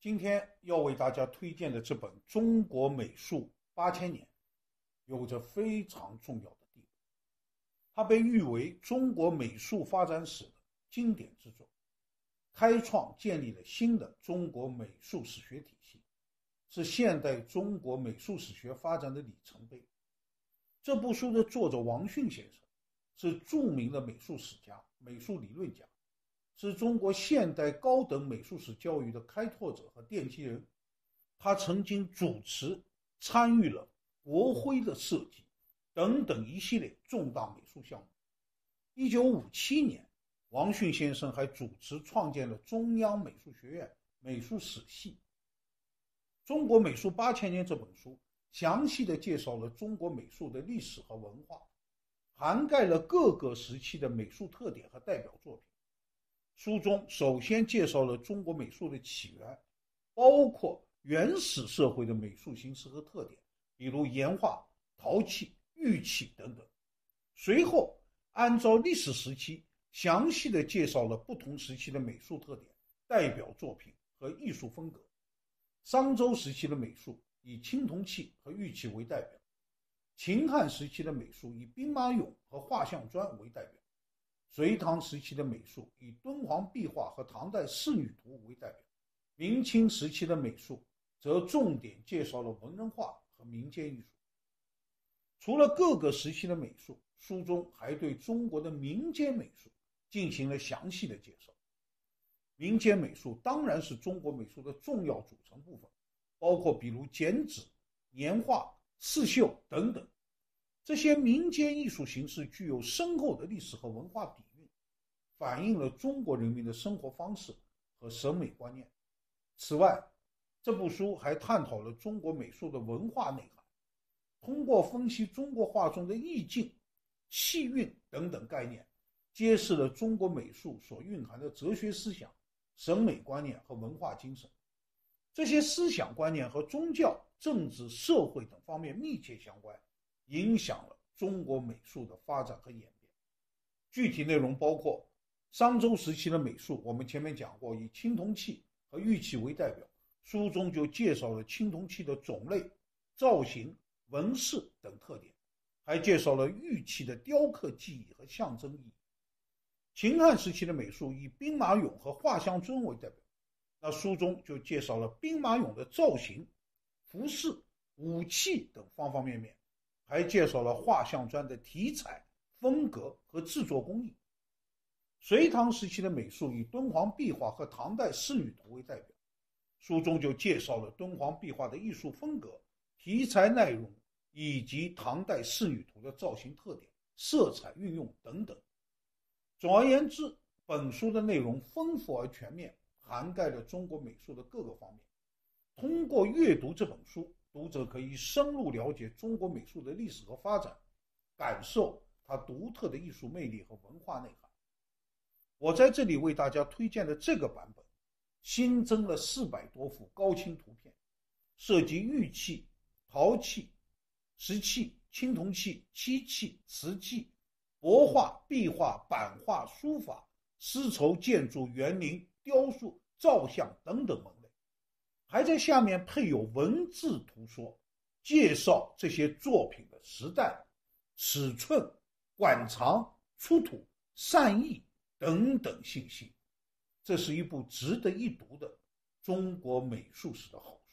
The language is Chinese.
今天要为大家推荐的这本《中国美术8000年》，有着非常重要的地位。它被誉为中国美术发展史的经典之作，开创建立了新的中国美术史学体系，是现代中国美术史学发展的里程碑。这部书的作者王迅先生是著名的美术史家、美术理论家，是中国现代高等美术史教育的开拓者和奠基人。他曾经主持参与了国徽的设计等等一系列重大美术项目。1957年，王迅先生还主持创建了中央美术学院美术史系。《中国美术8000年》这本书详细地介绍了中国美术的历史和文化，涵盖了各个时期的美术特点和代表作品。书中首先介绍了中国美术的起源，包括原始社会的美术形式和特点，比如岩画、陶器、玉器等等。随后按照历史时期详细地介绍了不同时期的美术特点、代表作品和艺术风格。商周时期的美术以青铜器和玉器为代表，秦汉时期的美术以兵马俑和画像砖为代表，隋唐时期的美术以敦煌壁画和唐代仕女图为代表，明清时期的美术则重点介绍了文人画和民间艺术。除了各个时期的美术，书中还对中国的民间美术进行了详细的介绍。民间美术当然是中国美术的重要组成部分，包括比如剪纸、年画、刺绣等等。这些民间艺术形式具有深厚的历史和文化底蕴，反映了中国人民的生活方式和审美观念。此外，这部书还探讨了中国美术的文化内涵，通过分析中国画中的意境、气韵等等概念，揭示了中国美术所蕴含的哲学思想、审美观念和文化精神。这些思想观念和宗教、政治、社会等方面密切相关，影响了中国美术的发展和演变。具体内容包括商周时期的美术，我们前面讲过，以青铜器和玉器为代表，书中就介绍了青铜器的种类、造型、纹饰等特点，还介绍了玉器的雕刻技艺和象征意义。秦汉时期的美术以兵马俑和画像尊为代表，那书中就介绍了兵马俑的造型、服饰、武器等方方面面，还介绍了画像砖的题材、风格和制作工艺。隋唐时期的美术以敦煌壁画和唐代仕女图为代表，书中就介绍了敦煌壁画的艺术风格、题材内容以及唐代仕女图的造型特点、色彩运用等等。总而言之，本书的内容丰富而全面，涵盖了中国美术的各个方面。通过阅读这本书，读者可以深入了解中国美术的历史和发展，感受它独特的艺术魅力和文化内涵。我在这里为大家推荐的这个版本，新增了400多幅高清图片，涉及玉器、陶器、石器、青铜器、漆器、瓷器、帛画、壁画、版画、书法、丝绸、建筑、园林、雕塑、造像等等门类，还在下面配有文字图说，介绍这些作品的时代、尺寸、馆藏、出土、善意等等信息。这是一部值得一读的中国美术史的好书。